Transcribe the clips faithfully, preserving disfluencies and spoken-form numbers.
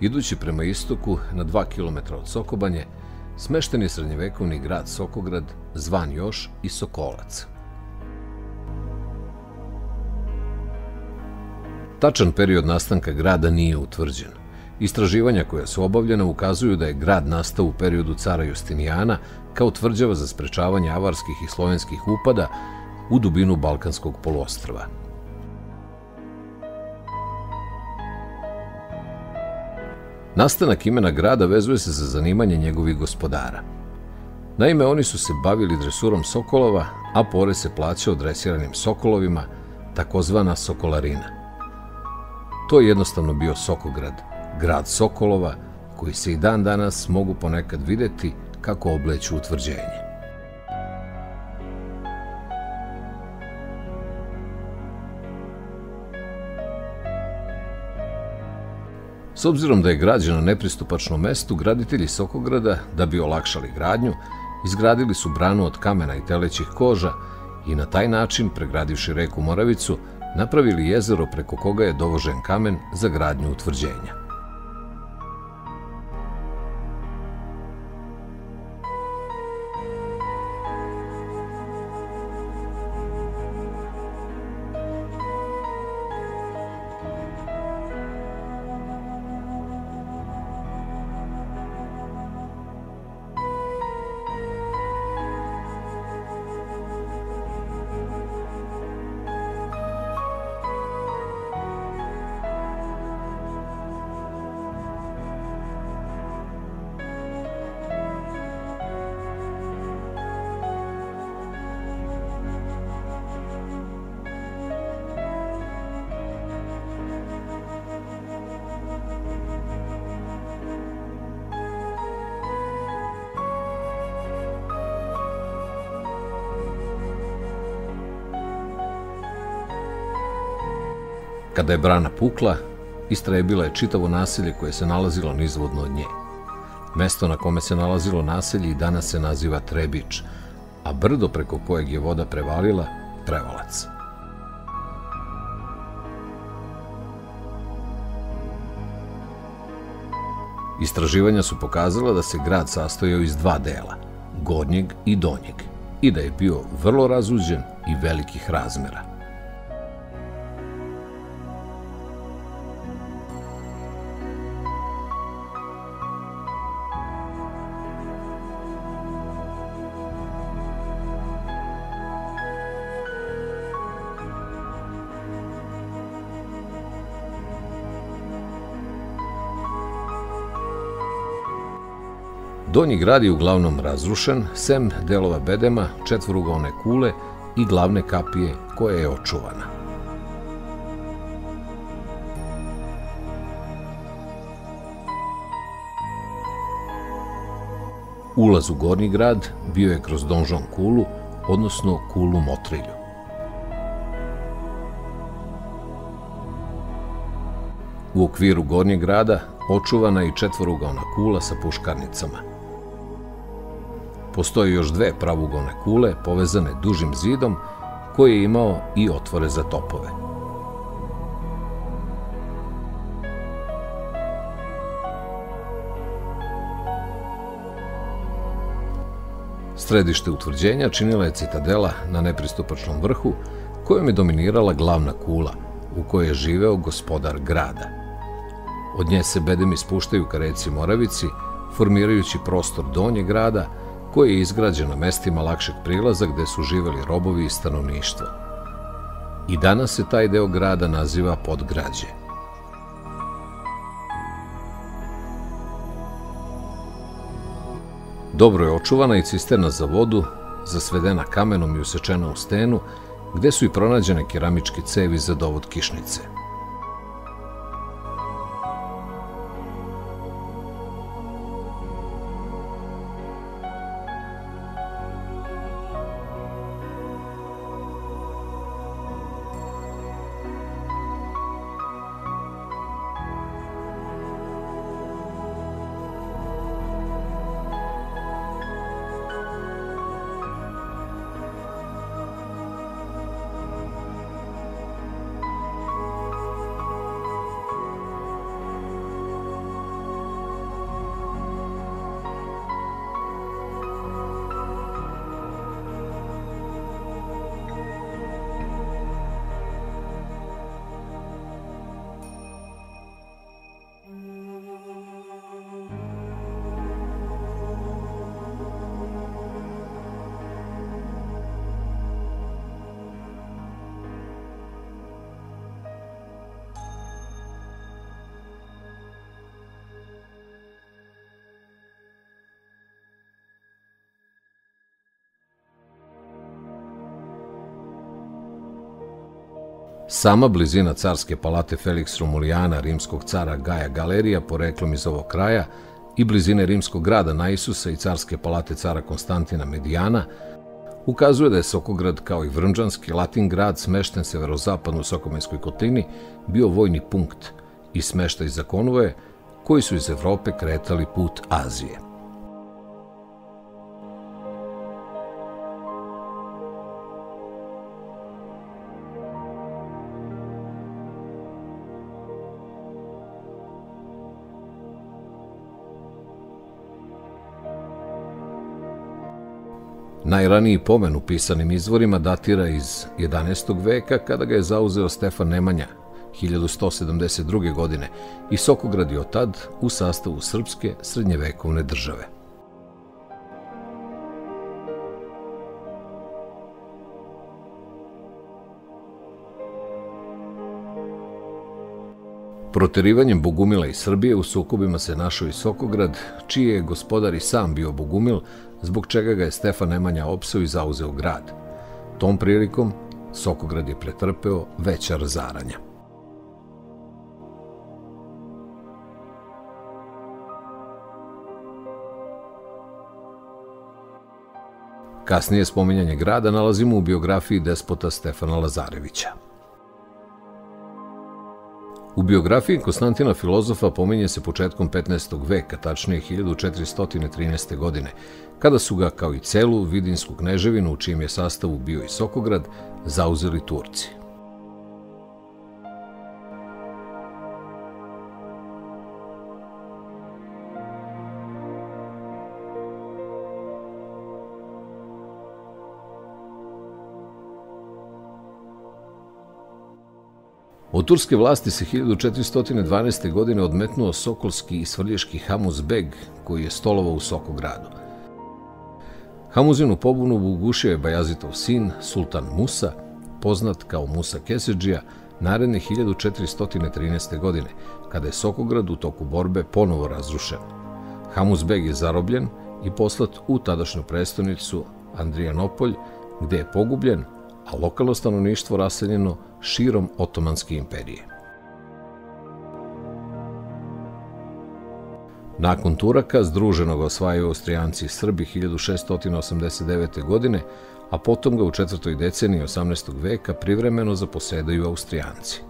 Idući prema istoku, na dva kilometra od Sokobanje, smešten je srednjevekovni grad Sokograd, zvan još i Sokolac. Tačan period nastanka grada nije utvrđen. Istraživanja koja su obavljena ukazuju da je grad nastao u periodu cara Justinijana kao tvrđava za sprečavanje avarskih i slovenskih upada u dubinu Balkanskog poluostrva. Nastanak imena grada vezuje se za zanimanje njegovih gospodara. Naime, oni su se bavili dresurom sokolova, a porez se plaćao dresiranim sokolovima, takozvana sokolarina. To je jednostavno bio Sokograd, grad sokolova, koji se i dan danas mogu ponekad videti kako obleću utvrđenje. S obzirom da je građen na nepristupačnom mestu, graditelji Sokograda, da bi olakšali gradnju, izgradili su branu od kamena i telećih koža i na taj način, pregradivši reku Moravicu, napravili jezero preko koga je dovožen kamen za gradnju utvrđenja. Kada je brana pukla, istrebila je čitavo naselje koje se nalazilo nizvodno od nje. Mesto na kome se nalazilo naselje i danas se naziva Trebič, a brdo preko kojeg je voda prevalila Prevalac. Istraživanja su pokazala da se grad sastojao iz dva dela, gornjeg i donjeg, i da je bio vrlo razuđen i velikih razmera. Donji grad je uglavnom razrušen, sem delova bedema, četvorugaone kule i glavne kapije koja je očuvana. Ulaz u gornji grad bio je kroz donžon kulu, odnosno kulu Motrilju. U okviru gornjeg grada očuvana je i četvorugaona kula sa puškarnicama. Postoje još dve pravugaone kule povezane dužim zidom koji je imao i otvore za topove. Središte utvrđenja činila je citadela na nepristupačnom vrhu kojom je dominirala glavna kula u kojoj je živeo gospodar grada. Od nje se bedemi spuštaju ka reci Moravici, formirajući prostor donjeg grada koji je izgrađen na mestima lakšeg prilaza gde su živeli robovi i stanovništvo. I danas se taj deo grada naziva Podgrađe. Dobro je očuvana i cisterna za vodu, zasvedena kamenom i usečena u stenu, gde su i pronađene keramičke cevi za dovod kišnice. Sama blizina carske palate Felix Romulijana, rimskog cara Gaja Galerija, poreklom iz ovog kraja, i blizine rimskog grada Naisusa i carske palate cara Konstantina Medijana, ukazuje da je Sokograd, kao i Vrnđanski Latin grad smešten severozapadno u Sokomenskoj kotlini, bio vojni punkt i smeštaj za konvoje koji su iz Evrope kretali put Azije. Najraniji pomen u pisanim izvorima datira iz jedanaestog veka, kada ga je zauzeo Stefan Nemanja, hiljadu sto sedamdeset druge. godine, i Sokograd je od tad u sastavu srpske srednjevekovne države. Proterivanjem Bogumila iz Srbije u sukobima se našao i Sokograd, čiji je gospodar i sam bio Bogumil, zbog čega ga je Stefan Nemanja opsao i zauzeo grad. Tom prilikom Sokograd je pretrpeo veća razaranja. Kasnije spominjanje grada nalazimo u biografiji despota Stefana Lazarevića. U biografiji Konstantina Filozofa pominje se početkom petnaestog veka, tačnije hiljadu četiristo trinaeste. godine, kada su ga, kao i celu Vidinsku kneževinu, u čijem je sastavu bio i Sokograd, zauzeli Turci. Od turske vlasti se hiljadu četiristo dvanaeste. godine odmetnuo sokolski i svrljiški Hamuz Beg, koji je stolovao u Sokogradu. Hamuzinu pobunu ugušio je Bajazitov sin, sultan Musa, poznat kao Musa Kesedžija, naredne hiljadu četiristo trinaeste. godine, kada je Sokograd u toku borbe ponovo razrušen. Hamuz Beg je zarobljen i poslat u tadašnju prestonicu Andrijanopolj, gde je pogubljen, a lokalno stanovništvo raseljeno širom Otomanske imperije. Nakon Turaka, združeno ga osvajaju Austrijanci i Srbi hiljadu šeststo osamdeset devete. godine, a potom ga u četvrtoj deceniji osamnaestog veka privremeno zaposedaju Austrijanci.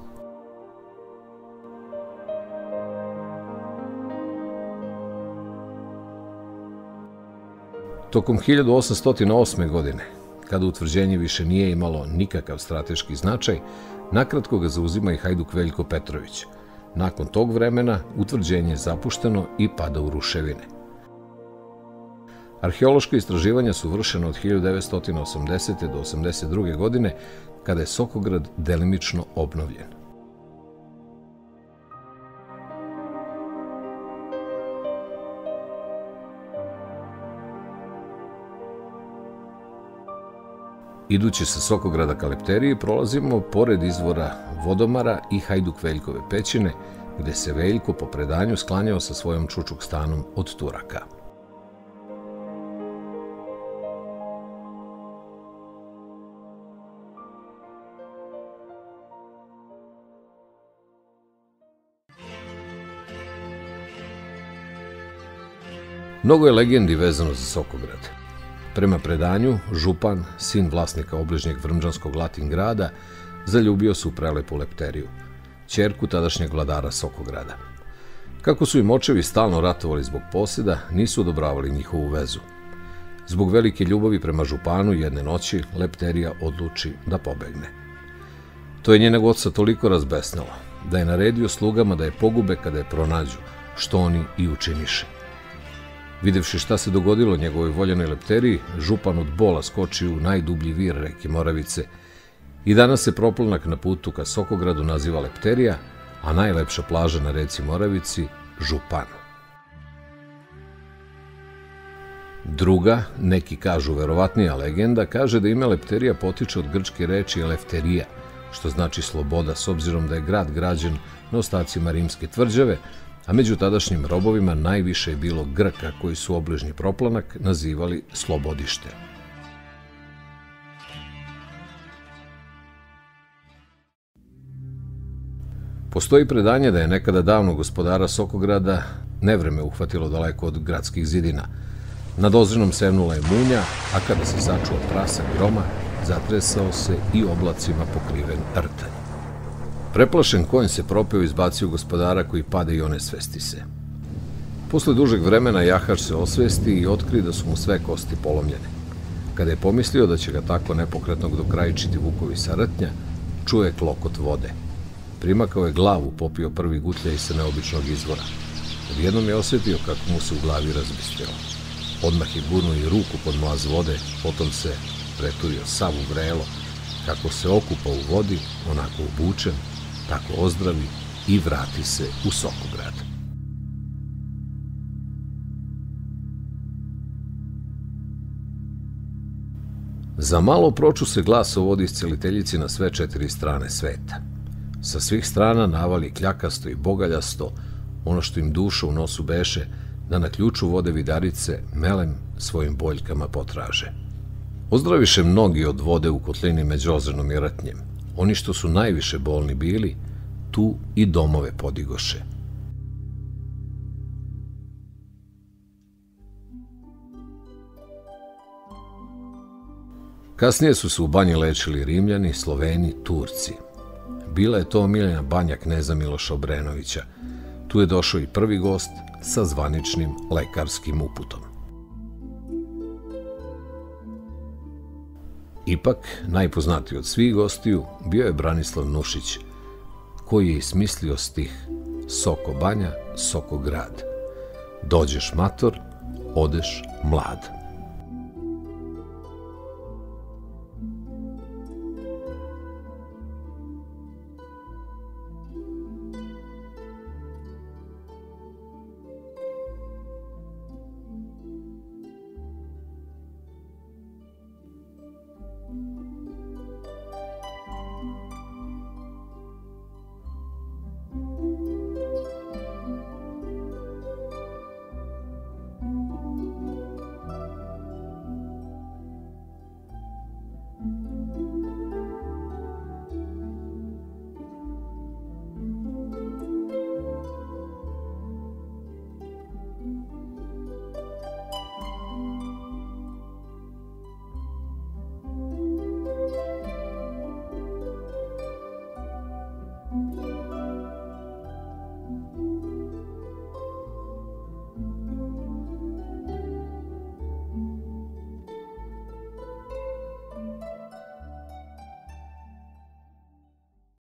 Tokom hiljadu osamsto osme. godine, kada utvrđenje više nije imalo nikakav strateški značaj, nakratko ga zauzima i hajduk Veljko Petrović. Nakon tog vremena utvrđenje je zapušteno i pada u ruševine. Arheološka istraživanja su vršena od hiljadu devetsto osamdesete. do osamdeset druge. godine, kada je Sokograd delimično obnovljen. Idući sa Sokograda ka Lepteriji prolazimo pored izvora Vodomara i hajduk Veljkove pećine, gde se Veljko po predanju sklanjao sa svojom čučuk stanom od Turaka. Mnogo je legendi vezano za Sokograd. Prema predanju, župan, sin vlasnika obližnjeg vrnđanskog Latin grada, zaljubio se u prelepu Lepteriju, ćerku tadašnjeg vladara Sokograda. Kako su im očevi stalno ratovali zbog posjeda, nisu odobravali njihovu vezu. Zbog velike ljubavi prema županu, jedne noći Lepterija odluči da pobegne. To je njenog oca toliko razbesnalo, da je naredio slugama da je pogube kada je pronađu, što oni i učiniše. Videvši šta se dogodilo njegovoj voljenoj Lepteriji, župan od bola skoči u najdublji vir reke Moravice i danas se proplonak na putu ka Sokogradu naziva Lepterija, a najlepša plaža na reci Moravici Župan. Druga, neki kažu verovatnija legenda, kaže da ime Lepterija potiče od grčke reči elefterija, što znači sloboda, s obzirom da je grad građen na ostacima rimske tvrđave, a među tadašnjim robovima najviše je bilo Grka koji su obližnji proplanak nazivali Slobodište. Postoji predanje da je nekada davno gospodara Sokograda nevreme uhvatilo daleko od gradskih zidina. Nad Ozrenom sevnula je munja, a kada se sačuo prasak groma, zatresao se i oblacima pokriven rtanj. Preplašen konj se propeo izbacio gospodara koji pade i one svesti se. Posle dužeg vremena jahač se osvesti i otkri da su mu sve kosti polomljene. Kada je pomislio da će ga tako nepokretnog dokrajčiti vukovi sa rtnja, čuje klokot vode. Primakao je glavu, popio prvi gutljaj sa neobičnog izvora. Odjednom je osjetio kako mu se u glavi razbistrilo. Odmah je gurnuo i ruku pod mlaz vode, potom se preturio sav u vrelo. Kako se okupa u vodi, onako obučen, tako ozdravi i vrati se u Sokograd. Za malo proču se glas o vodi isceliteljici na sve četiri strane sveta. Sa svih strana navali kljakasto i bogaljasto, ono što im duša u nosu beše, da na ključu vode vidarice melem svojim boljkama potraže. Ozdraviše mnogi od vode u kotlini među Ozrenom i rtnjem. Oni što su najviše bolni bili, tu i domove podigoše. Kasnije su se u banji lečili Rimljani, Sloveni, Turci. Bila je to omiljena banja kneza Miloša Obrenovića. Tu je došao i prvi gost sa zvaničnim lekarskim uputom. Ipak, najpoznatiji od svih gostiju bio je Branislav Nušić, koji je smislio stih Soko banja, Soko grad. Dođeš mator, odeš mlad.